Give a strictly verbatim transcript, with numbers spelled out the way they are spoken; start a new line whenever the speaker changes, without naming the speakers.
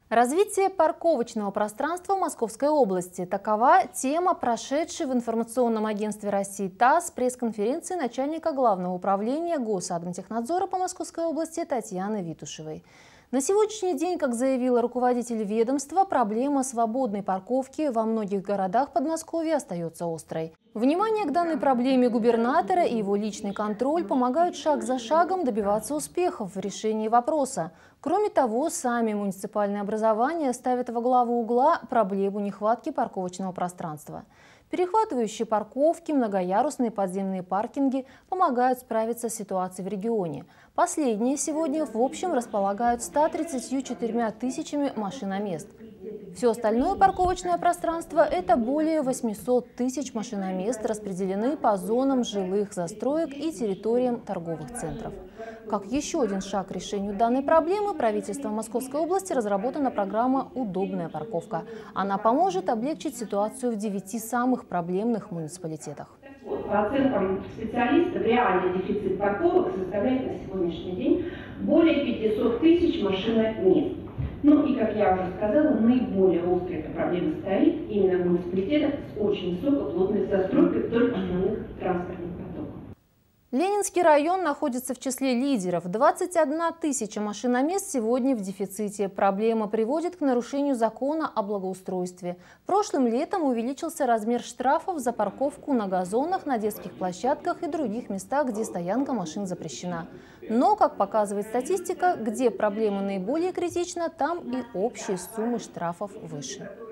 Развитие парковочного пространства в Московской области. Такова тема, прошедшей в информационном агентстве России ТАСС пресс-конференции начальника Главного управления Госадмтехнадзора по Московской области Татьяны Витушевой. На сегодняшний день, как заявила руководитель ведомства, проблема свободной парковки во многих городах Подмосковья остается острой. Внимание к данной проблеме губернатора и его личный контроль помогают шаг за шагом добиваться успехов в решении вопроса. Кроме того, сами муниципальные образования ставят во главу угла проблему нехватки парковочного пространства. Перехватывающие парковки, многоярусные подземные паркинги помогают справиться с ситуацией в регионе. Последние сегодня в общем располагают ста тридцатью четырьмя тысячами машиномест. Все остальное парковочное пространство – это более восьмисот тысяч машиномест, распределены по зонам жилых застроек и территориям торговых центров. Как еще один шаг к решению данной проблемы, правительством Московской области разработана программа «Удобная парковка». Она поможет облегчить ситуацию в девяти самых проблемных муниципалитетах.
По оценкам специалистов, реальный дефицит парковок составляет на сегодняшний день более пятисот тысяч машиномест. Ну и, как я уже сказала, наиболее острая эта проблема стоит именно в муниципалитетах с очень высокой плотной застройкой вдоль основных транспортных потоков.
Ленинский район находится в числе лидеров. двадцать одна тысяча машиномест сегодня в дефиците. Проблема приводит к нарушению закона о благоустройстве. Прошлым летом увеличился размер штрафов за парковку на газонах, на детских площадках и других местах, где стоянка машин запрещена. Но, как показывает статистика, где проблема наиболее критична, там и общие суммы штрафов выше.